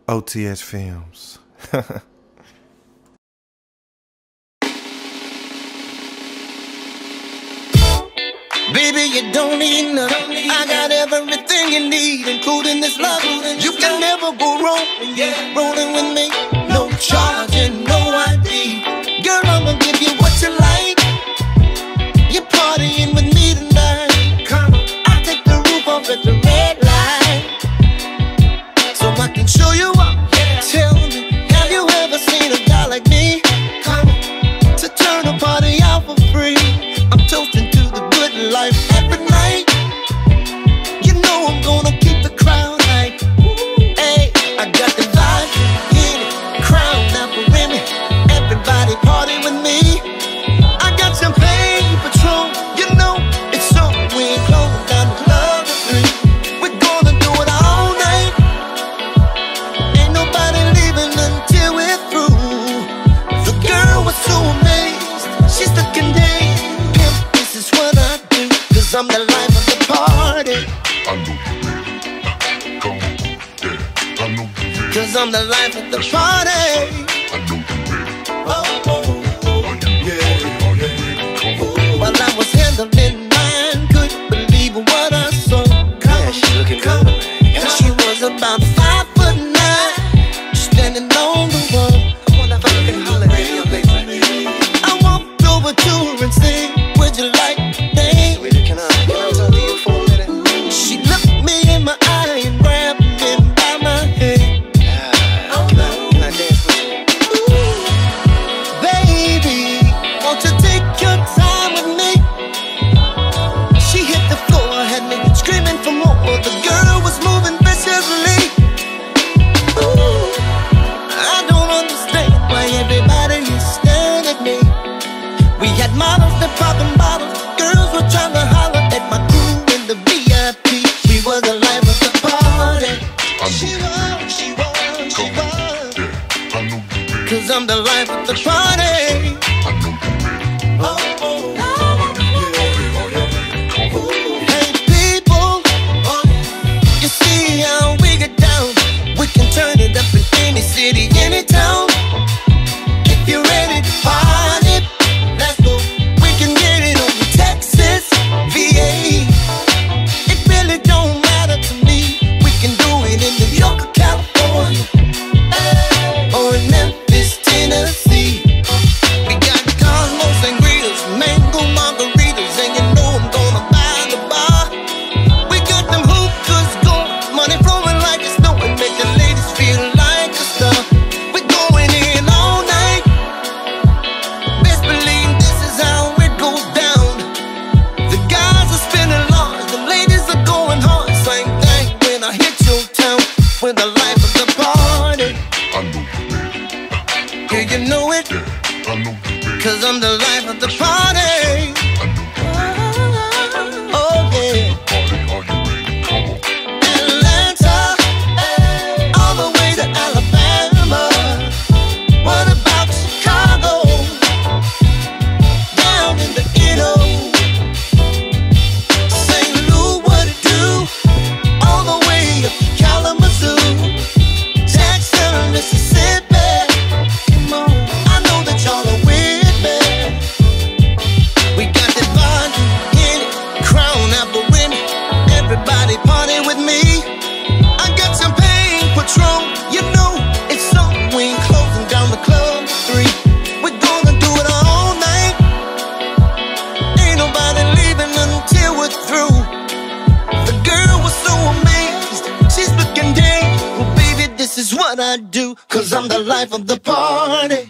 OTS Films. Baby, you don't need nothing. I got everything you need, including this love. You can never go wrong when you're rolling with me. No charging, no ID. Girl, I'ma give you what you like. You're partying with me tonight. Come on, I'll take the roof off at the red light, so I can show you up. Tell me, have you ever seen a guy like me? Come on, to turn a party out for free. I'm toasting to the good life every night. You know I'm gonna keep the crowd hype. Hey, I got the vibe, get it, crown apple women. Everybody party with me. I got champagne, Patron, you know it's so. We ain't closing down the club at 3. We're gonna do it all night. Ain't nobody leaving until we're through. The girl was so amazed, she's looking dead. This is what I do, 'cause I'm the life of the party. I know you ready. Come on, yeah. I know you ready. 'Cause I'm the life of the party. I know you ready. Oh, oh, oh, yeah. Are you ready? Come on. While I was handling mine, couldn't believe what I saw. Yeah, she's looking good, man. And she was about 5'9", standing on the wall. I wonder if I can holler at that young lady. I walked over to her and said, would you like that? Sweetie, can I talk to you for a minute? She looked me in my eye and grabbed me by my head. Can I dance with you? Ooh, baby, won't you take your time with me? She hit the floor, had me screaming for more. The girl was moving viciously. Ooh, I don't understand why everybody is staring at me. We had models that popping bottles. Girls were trying to holler at my crew in the VIP. We was the life of the party. I know She you was, ready. she was, she Come on, was. yeah. I know you ready. 'Cause I'm the life of the party. I know you ready. Oh, oh, Are you ready? Come on. hey people, you see how we get down. We can turn it up in any city, any town. If you're ready to party, let's go. We can get it on Texas, VA. It really don't matter to me. We can do it in New York or California, or in Memphis, Tennessee. We got cosmos and grills, mango margaritas, and you know I'm gonna buy the bar. We got them hookahs going, money flowing like it's snowing, make the ladies feel like a star. We're going in all night. Best believe this is how it goes down. The guys are spinning large, the ladies are going hard. Same thing when I hit your town. We're the life of the party. I know you ready. Yeah, you know it, Yeah, I know you ready. 'cause I'm the life of the party. I know you ready. Oh yeah. Party, are you ready? Come on. Atlanta, all the way to Alabama. What about Chicago? Down in the Edo. St. Louis, what it do? All the way up to Kalamazoo. Jackson, Mississippi. Come on, I know that y'all are with me. We got that bond in it, crown apple women. Everybody party with me. I got champagne, Patron, you know it's so. We ain't closing down the club at 3. We're gonna do it all night. Ain't nobody leaving until we're through. The girl was so amazed, she's looking dead. Well, baby, this is what I do, 'cause I'm the life of the party.